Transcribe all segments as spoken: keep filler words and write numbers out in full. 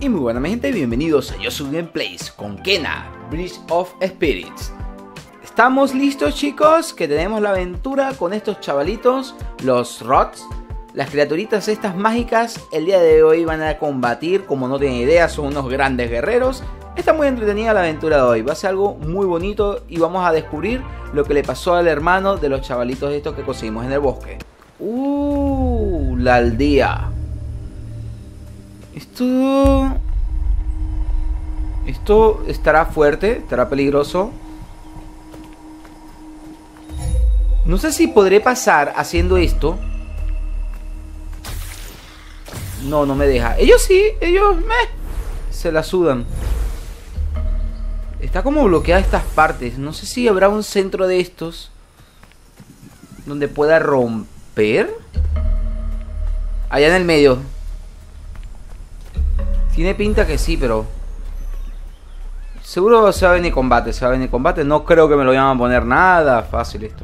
Y muy buena mi gente, bienvenidos a Yosu Gameplays con Kena, Bridge of Spirits. ¿Estamos listos, chicos? Que tenemos la aventura con estos chavalitos, los Rots. Las criaturitas estas mágicas el día de hoy van a combatir, como no tienen idea, son unos grandes guerreros. Está muy entretenida la aventura de hoy, va a ser algo muy bonito y vamos a descubrir lo que le pasó al hermano de los chavalitos estos que conseguimos en el bosque. Uh, la aldea. Esto... Esto estará fuerte, estará peligroso. No sé si podré pasar haciendo esto. No, no me deja. Ellos sí, ellos me... se la sudan. Está como bloqueada estas partes. No sé si habrá un centro de estos donde pueda romper. Allá en el medio. Tiene pinta que sí, pero... seguro se va a venir combate, se va a venir combate. No creo que me lo vayan a poner nada fácil esto.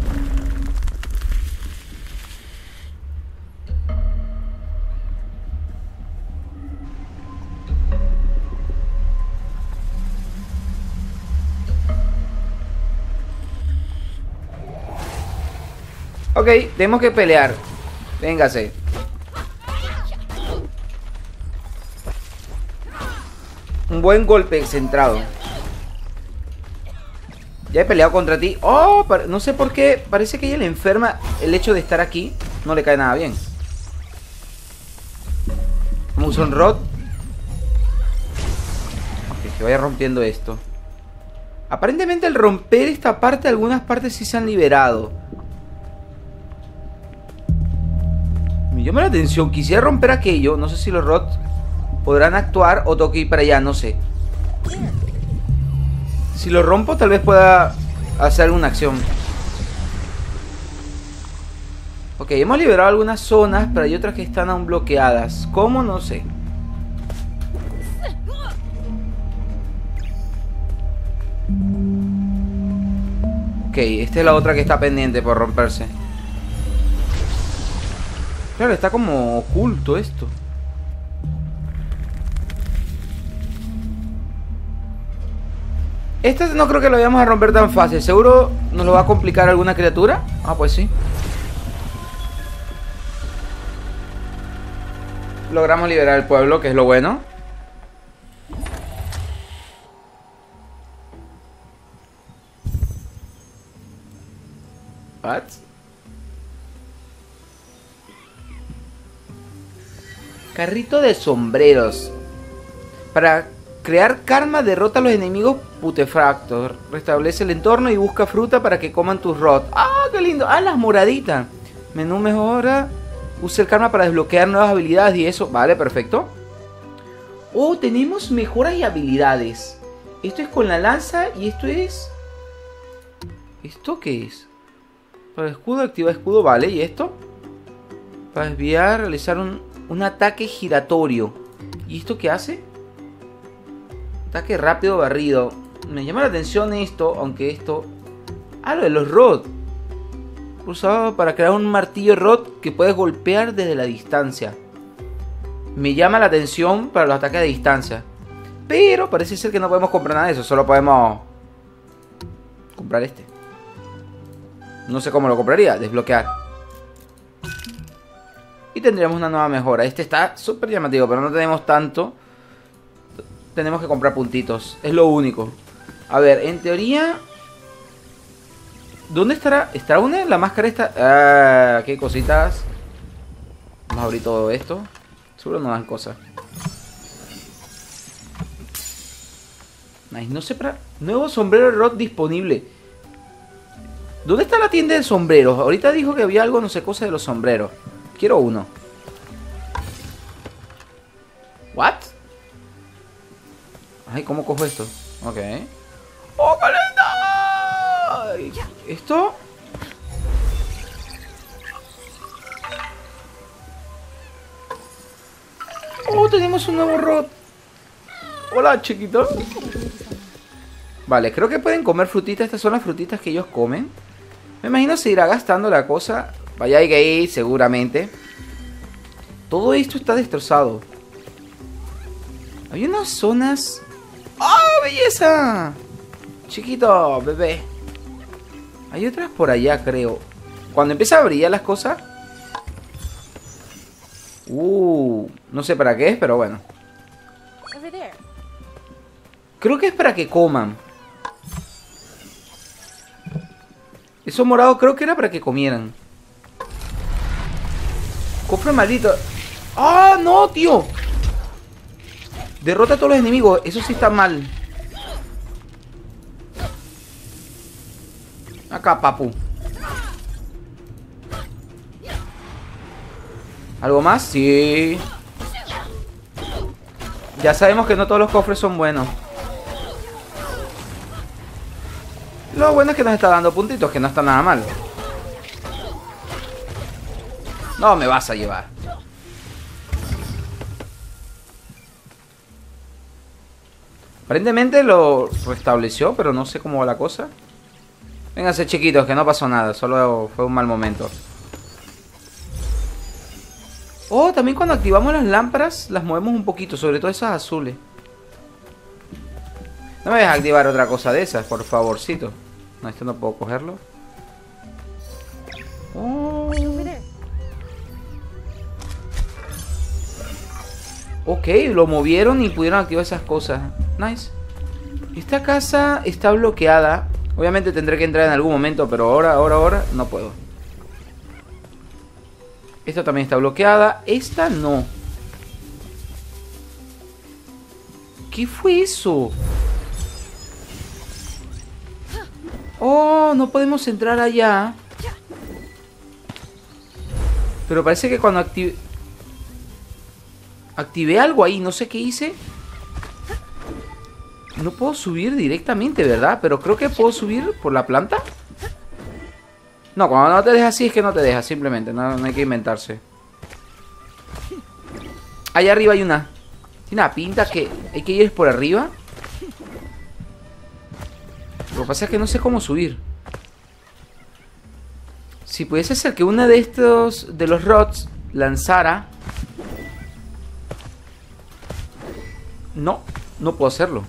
Ok, tenemos que pelear. Véngase. Un buen golpe centrado. Ya he peleado contra ti. Oh, no sé por qué. Parece que ella le enferma el hecho de estar aquí. No le cae nada bien. Vamos a un rod. Ok, que vaya rompiendo esto. Aparentemente al romper esta parte, algunas partes sí se han liberado. Me llama la atención. Quisiera romper aquello. No sé si los rods podrán actuar o tengo que ir para allá, no sé. Si lo rompo tal vez pueda hacer alguna acción. Ok, hemos liberado algunas zonas, pero hay otras que están aún bloqueadas. ¿Cómo? No sé. Ok, esta es la otra que está pendiente por romperse. Claro, está como oculto esto. Este no creo que lo vayamos a romper tan fácil. ¿Seguro nos lo va a complicar alguna criatura? Ah, pues sí. Logramos liberar el pueblo, que es lo bueno. What? Carrito de sombreros. Para crear karma, derrota a los enemigos putefactos. Restablece el entorno y busca fruta para que coman tus rots. ¡Ah, qué lindo! ¡Ah, las moraditas! Menú mejora. Usa el karma para desbloquear nuevas habilidades y eso. Vale, perfecto. Oh, tenemos mejoras y habilidades. Esto es con la lanza y esto es... ¿Esto qué es? Para el escudo, activa escudo. Vale, ¿y esto? Para desviar, realizar un, un ataque giratorio. ¿Y esto qué hace? Ataque rápido barrido. Me llama la atención esto, aunque esto... Ah, lo de los rod. Usado para crear un martillo rod que puedes golpear desde la distancia. Me llama la atención para los ataques de distancia. Pero parece ser que no podemos comprar nada de eso. Solo podemos comprar este. No sé cómo lo compraría. Desbloquear. Y tendríamos una nueva mejora. Este está súper llamativo, pero no tenemos tanto. Tenemos que comprar puntitos. Es lo único. A ver, en teoría... ¿dónde estará? ¿Estará una? La máscara está... Ah, aquí hay cositas. Vamos a abrir todo esto. Seguro no dan cosas. Nice, no sé para... Nuevo sombrero rod disponible. ¿Dónde está la tienda de sombreros? Ahorita dijo que había algo, no sé, cosa de los sombreros. Quiero uno. ¿What? Ay, ¿cómo cojo esto? Ok. ¡Oh, qué lindo! ¿Esto? Oh, tenemos un nuevo rod. Hola, chiquito. Vale, creo que pueden comer frutitas. Estas son las frutitas que ellos comen. Me imagino se irá gastando la cosa. Vaya, hay que ir seguramente. Todo esto está destrozado. Hay unas zonas... ¡Oh, belleza! Chiquito, bebé. Hay otras por allá, creo. Cuando empieza a brillar las cosas... Uh, no sé para qué es, pero bueno. Creo que es para que coman. Eso morado creo que era para que comieran. Cofre maldito. ¡Ah, no, tío! Derrota a todos los enemigos. Eso sí está mal. Acá, papu. ¿Algo más? Sí. Ya sabemos que no todos los cofres son buenos. Lo bueno es que nos está dando puntitos, que no está nada mal. No me vas a llevar. Aparentemente lo restableció, pero no sé cómo va la cosa. Vénganse, chiquitos, que no pasó nada. Solo fue un mal momento. Oh, también cuando activamos las lámparas las movemos un poquito, sobre todo esas azules. No me dejes activar otra cosa de esas, por favorcito. No, esto no puedo cogerlo. Oh. Ok, lo movieron y pudieron activar esas cosas. Nice. Esta casa está bloqueada. Obviamente tendré que entrar en algún momento, pero ahora, ahora, ahora no puedo. Esta también está bloqueada. Esta no. ¿Qué fue eso? Oh, no podemos entrar allá. Pero parece que cuando active... Activé algo ahí, no sé qué hice. No puedo subir directamente, ¿verdad? Pero creo que puedo subir por la planta. No, cuando no te deja así es que no te deja, simplemente, no, no hay que inventarse. Allá arriba hay una. Tiene una pinta que hay que ir por arriba. Lo que pasa es que no sé cómo subir. Si pudiese ser que una de estos, de los rods, lanzara... No, no puedo hacerlo.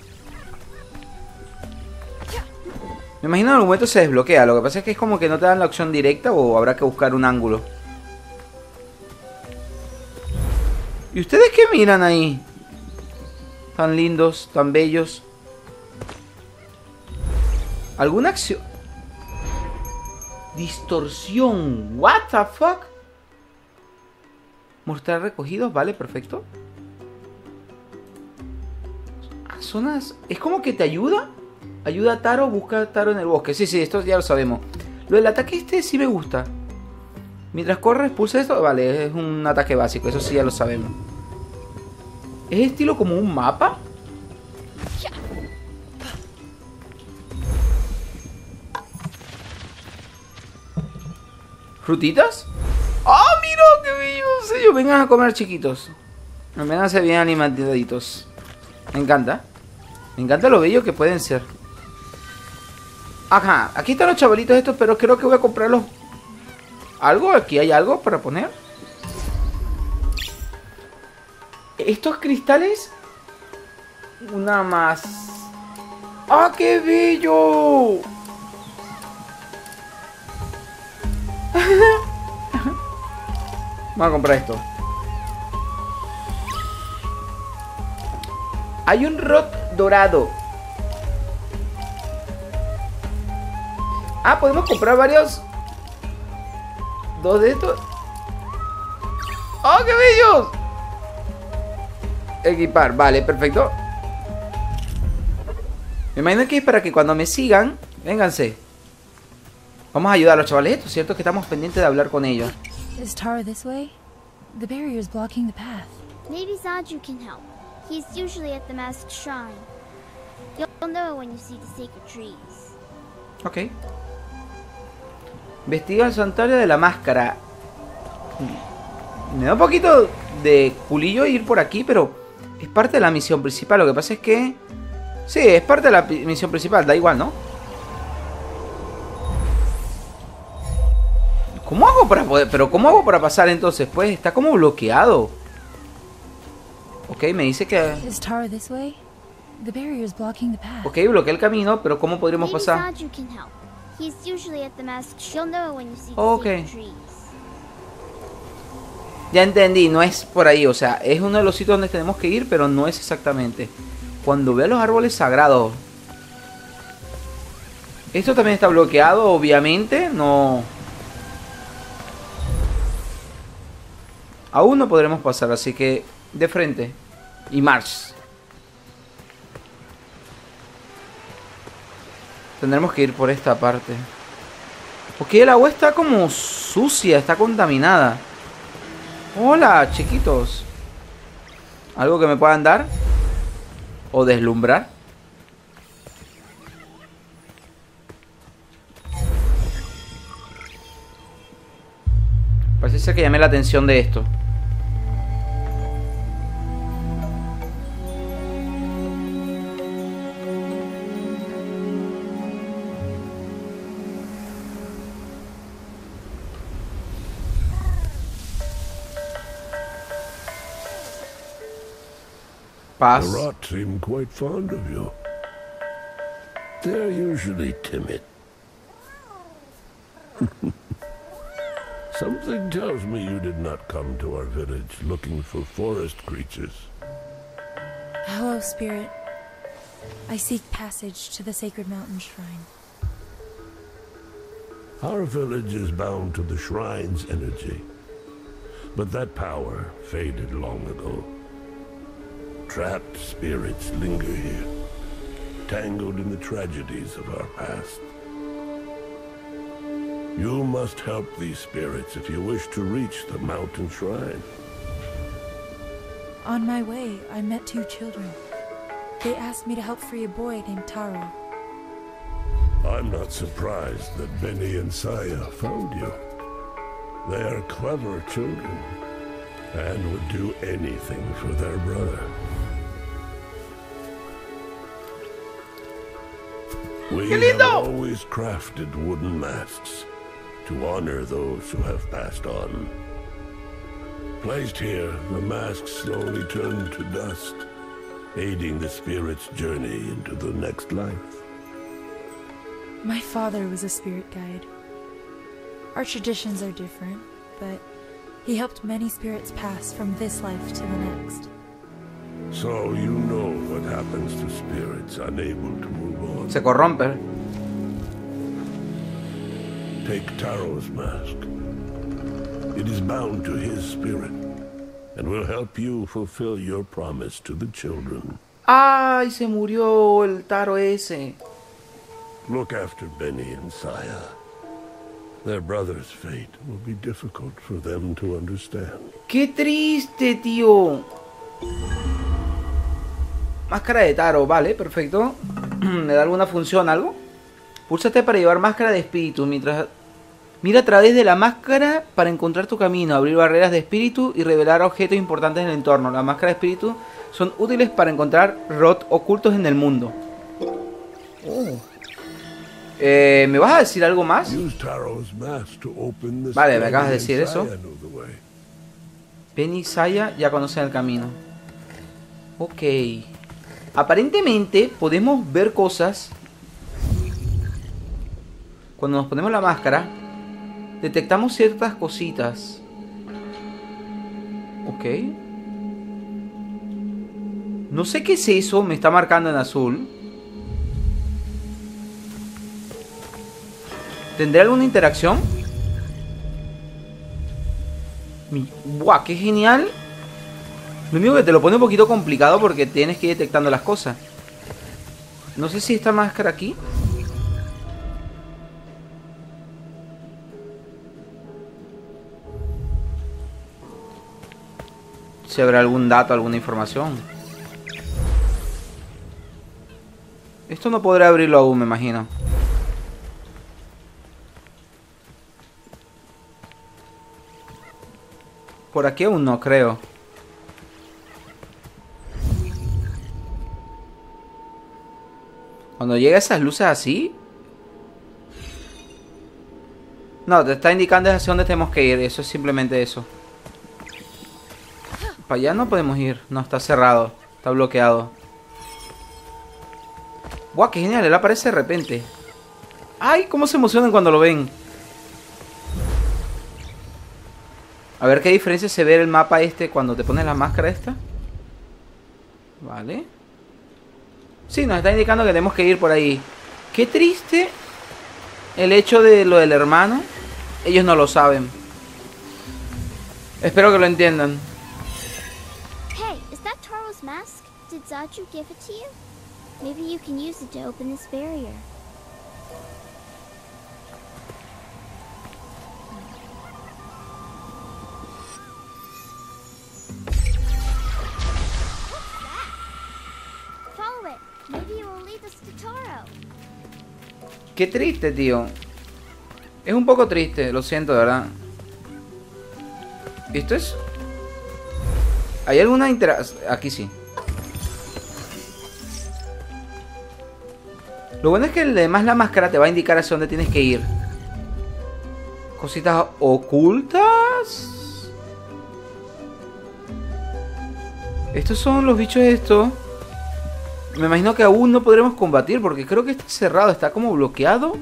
Me imagino en algún momento se desbloquea. Lo que pasa es que es como que no te dan la opción directa o habrá que buscar un ángulo. ¿Y ustedes qué miran ahí? Tan lindos, tan bellos. ¿Alguna acción? Distorsión. What the fuck? Mostrar recogidos. Vale, perfecto. Zonas... Es como que te ayuda. Ayuda a Taro, busca a Taro en el bosque. Sí, sí, esto ya lo sabemos. Lo del ataque este sí me gusta. Mientras corre, expulsa esto. Vale, es un ataque básico. Eso sí ya lo sabemos. ¿Es estilo como un mapa? ¿Frutitas? ¡Ah, oh, mira! ¡Qué bello! Ellos vengan a comer, chiquitos. Vénganse bien alimentaditos. Me encanta. Me encanta lo bello que pueden ser. Ajá, aquí están los chavalitos estos, pero creo que voy a comprarlos. ¿Algo? ¿Aquí hay algo para poner? Estos cristales. Una más. ¡Ah, qué bello! Vamos a comprar esto. Hay un rod dorado. Ah, podemos comprar varios. Dos de estos. ¡Oh, qué bellos! Equipar, vale, perfecto. Me imagino que es para que cuando me sigan, vénganse. Vamos a ayudar a los chavales estos, ¿cierto? Que estamos pendientes de hablar con ellos. Is Tara this way? The barrier is blocking the path. Maybe Zaju can help. He's usually at the masked shrine. You'll know when you see the sacred trees. Ok. Investiga el santuario de la máscara. Me da un poquito de culillo ir por aquí, pero es parte de la misión principal. Lo que pasa es que... Sí, es parte de la misión principal, da igual, ¿no? ¿Cómo hago para poder...? Pero ¿cómo hago para pasar entonces? Pues está como bloqueado. Ok, Ok, me dice que... Is Taro this way? The barrier is blocking the path. Ok, bloquea el camino, pero ¿cómo podríamos Maybe pasar? Saju can help. He's usually at the masked sh- You'll know when you see the Okay. sacred trees. Ya entendí, no es por ahí, o sea, es uno de los sitios donde tenemos que ir, pero no es exactamente. Cuando vea los árboles sagrados. Esto también está bloqueado, obviamente, no... Aún no podremos pasar, así que de frente. Y march. Tendremos que ir por esta parte. Porque el agua está como sucia, está contaminada. Hola, chiquitos. ¿Algo que me puedan dar? ¿O deslumbrar? Parece ser que llamé la atención de esto. Paz. The rot seem quite fond of you. They're usually timid. Something tells me you did not come to our village looking for forest creatures. Hello, Spirit. I seek passage to the sacred mountain shrine. Our village is bound to the shrine's energy, but that power faded long ago. Trapped spirits linger here, tangled in the tragedies of our past. You must help these spirits if you wish to reach the mountain shrine. On my way, I met two children. They asked me to help free a boy named Taro. I'm not surprised that Benny and Saya found you. They are clever children, and would do anything for their brother. We have always crafted wooden masks to honor those who have passed on. Placed here, the masks slowly turn to dust, aiding the spirit's journey into the next life. My father was a spirit guide. Our traditions are different, but he helped many spirits pass from this life to the next. So you know what happens to spirits unable to move on. Se corrompe. Take Taro's mask. It is bound to his spirit, and will help you fulfill your promise to the children. ¡Ay! Se murió el Taro ese. Look after Benny and Saya. Their brother's fate will be difficult for them to understand. ¡Qué triste, tío! Máscara de Taro, vale, perfecto. ¿Me da alguna función, algo? Púlsate para llevar máscara de espíritu. Mientras... Mira a través de la máscara para encontrar tu camino, abrir barreras de espíritu y revelar objetos importantes en el entorno. Las máscaras de espíritu son útiles para encontrar rot ocultos en el mundo. Oh. Eh, ¿Me vas a decir algo más? Vale, me acabas de decir eso. Benny y Saya ya conocen el camino. Ok. Aparentemente podemos ver cosas. Cuando nos ponemos la máscara, detectamos ciertas cositas. Ok. No sé qué es eso, me está marcando en azul. ¿Tendré alguna interacción? ¡Buah, qué genial! Lo único que te lo pone un poquito complicado porque tienes que ir detectando las cosas. No sé si esta máscara aquí. Si habrá algún dato, alguna información. Esto no podré abrirlo aún, me imagino. Por aquí aún no creo. Cuando llega esas luces así. No, te está indicando hacia dónde tenemos que ir. Eso es simplemente eso. Para allá no podemos ir. No, está cerrado. Está bloqueado. Buah, qué genial. Él aparece de repente. Ay, cómo se emocionan cuando lo ven. A ver qué diferencia se ve el mapa este cuando te pones la máscara esta. Vale. Sí, nos está indicando que tenemos que ir por ahí. Qué triste el hecho de lo del hermano. Ellos no lo saben. Espero que lo entiendan. Hey, is that Taro's mask? Did Zaju give it to you? Maybe you can use it to open this barrier. Follow it. Maybe it will lead us to Taro. Qué triste, tío. Es un poco triste, lo siento, de verdad. ¿Esto es? ¿Hay alguna interacción? Aquí sí. Lo bueno es que además la máscara te va a indicar hacia dónde tienes que ir. Cositas ocultas. Estos son los bichos estos. Me imagino que aún no podremos combatir porque creo que está cerrado, está como bloqueado.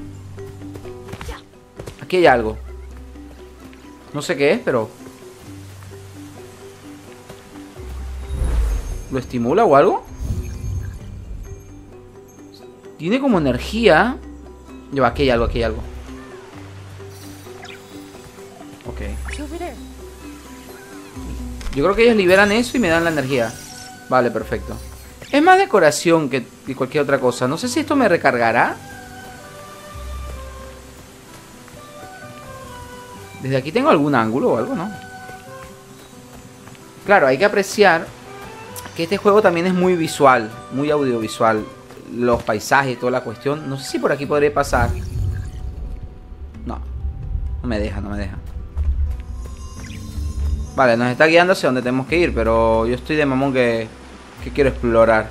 Aquí hay algo. No sé qué es, pero... ¿lo estimula o algo? Tiene como energía. Yo, aquí hay algo, aquí hay algo. Ok. Yo creo que ellos liberan eso y me dan la energía. Vale, perfecto. Es más decoración que, que cualquier otra cosa. No sé si esto me recargará. Desde aquí tengo algún ángulo o algo, ¿no? Claro, hay que apreciar que este juego también es muy visual, muy audiovisual. Los paisajes, toda la cuestión. No sé si por aquí podré pasar. No, no me deja, no me deja. Vale, nos está guiando hacia donde tenemos que ir, pero yo estoy de mamón que, que quiero explorar.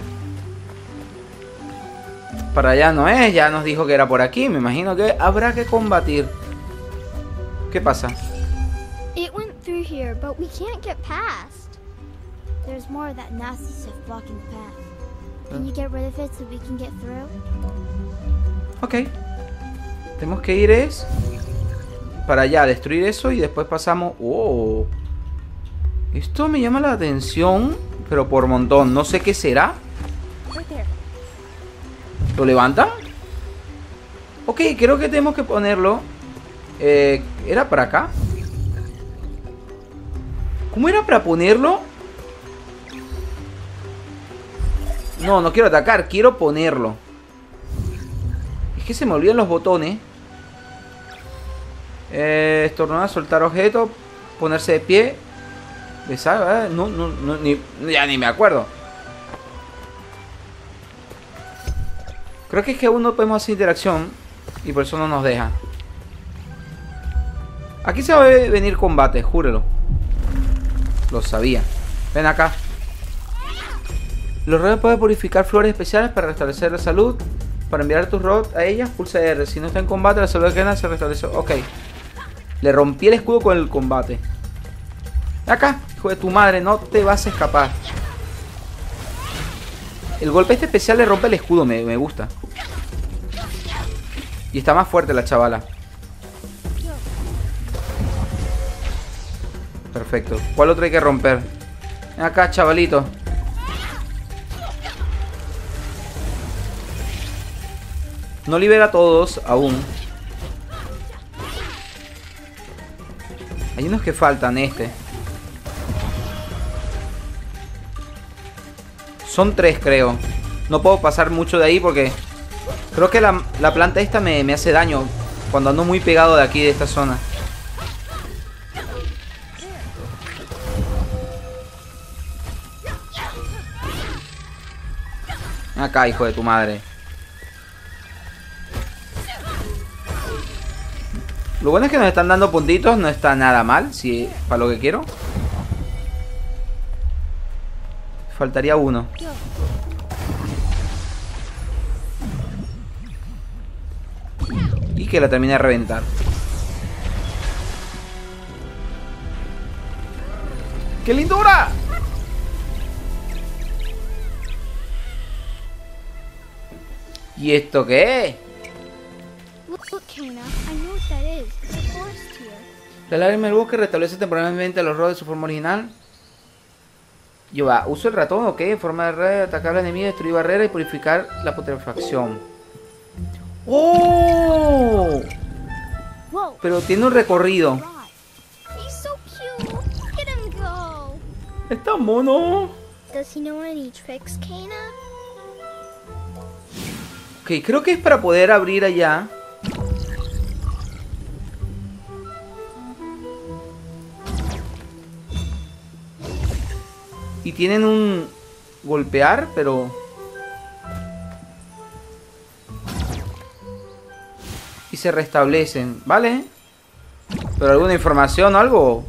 Para allá no es, ya nos dijo que era por aquí. Me imagino que habrá que combatir. ¿Qué pasa? It went through here, but we can't get past. There's more of that nasty stuff blocking the path. Can you get rid of it so we can get through? Ok. Tenemos que ir es para allá, destruir eso y después pasamos... ¡Oh! Esto me llama la atención, pero por montón. No sé qué será. ¿Lo levantan? Ok, creo que tenemos que ponerlo... Eh, ¿Era para acá? ¿Cómo era para ponerlo? No, no quiero atacar, quiero ponerlo. Es que se me olvidan los botones. Eh, estornudar, soltar objeto, ponerse de pie. Besar, ¿eh? No, no, no, ni, ya ni me acuerdo. Creo que es que aún no podemos hacer interacción y por eso no nos deja. Aquí se va a venir combate, júrelo. Lo sabía. Ven acá. Los robots pueden purificar flores especiales para restablecer la salud. Para enviar tus robots a ellas, pulsa R. Si no está en combate, la salud que gana se restablece. Ok. Le rompí el escudo con el combate. Acá, hijo de tu madre, no te vas a escapar. El golpe este especial le rompe el escudo, me, me gusta. Y está más fuerte la chavala. Perfecto. ¿Cuál otro hay que romper? Ven acá, chavalito. No libera a todos aún. Hay unos que faltan, este. Son tres, creo. No puedo pasar mucho de ahí porque creo que la, la planta esta me, me hace daño cuando ando muy pegado de aquí, de esta zona. Acá, hijo de tu madre. Lo bueno es que nos están dando puntitos. No está nada mal, si para lo que quiero. Faltaría uno. Y que la termine de reventar. ¡Qué lindura! ¿Y esto qué es? Look, look, Kana. I know what that is. It's a forest here. La lágrima del bosque restablece temporalmente a los robots de su forma original. Yo va, uso el ratón, ok, en forma de red, atacar al enemigo, destruir barreras y purificar la putrefacción. ¡Oh! Whoa. Pero tiene un recorrido. Rod. He's so cute. Look at him go. Está mono. Does he know any tricks, Kana? Ok, creo que es para poder abrir allá. Y tienen un golpear, pero... Y se restablecen, ¿vale? ¿Pero alguna información o algo?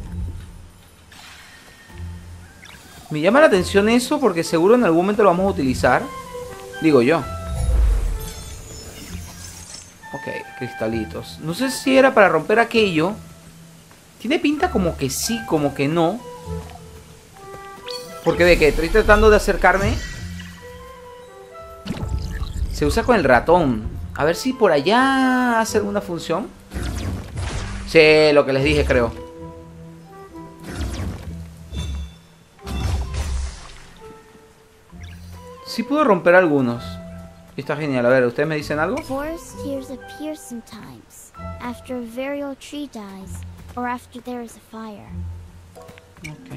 Me llama la atención eso porque seguro en algún momento lo vamos a utilizar. Digo yo. Ok, cristalitos. No sé si era para romper aquello. Tiene pinta como que sí, como que no. Porque de que estoy tratando de acercarme. Se usa con el ratón. A ver si por allá hace alguna función. Sí, lo que les dije, creo. Sí puedo romper algunos. Está genial. A ver, ¿ustedes me dicen algo? Forest tears appear sometimes after a very old tree dies or after there is a fire. Ok.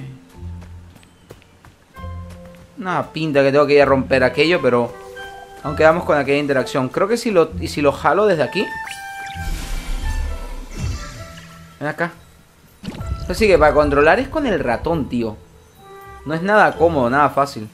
Nada, pinta que tengo que ir a romper aquello, pero aún quedamos con aquella interacción. Creo que si lo, y si lo jalo desde aquí. Ven acá. Así que para controlar es con el ratón, tío. No es nada cómodo, nada fácil.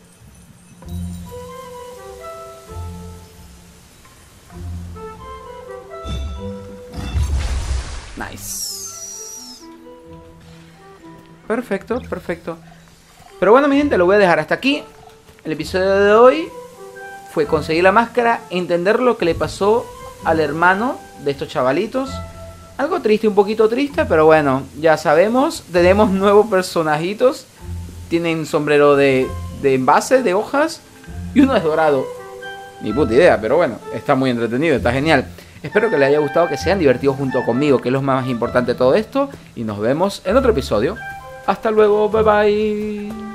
Nice. Perfecto, perfecto. Pero bueno, mi gente, lo voy a dejar hasta aquí. El episodio de hoy fue conseguir la máscara, entender lo que le pasó al hermano de estos chavalitos. Algo triste, un poquito triste, pero bueno, ya sabemos. Tenemos nuevos personajitos. Tienen sombrero de, de envase, de hojas. Y uno es dorado. Ni puta idea, pero bueno, está muy entretenido, está genial. Espero que les haya gustado, que se hayan divertido junto conmigo, que es lo más importante de todo esto. Y nos vemos en otro episodio. Hasta luego, bye bye.